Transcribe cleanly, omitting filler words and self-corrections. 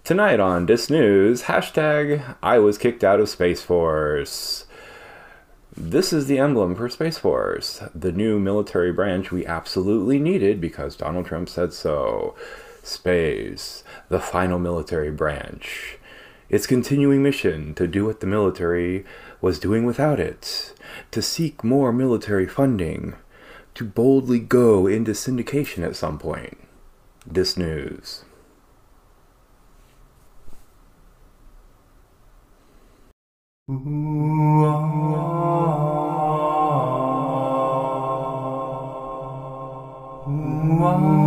Tonight on Dis News, hashtag I was kicked out of Space Force. This is the emblem for Space Force, the new military branch we absolutely needed because Donald Trump said so. Space, the final military branch. Its continuing mission to do what the military was doing without it, to seek more military funding, to boldly go into syndication at some point. Dis News. Ooh, ah, ooh, ah.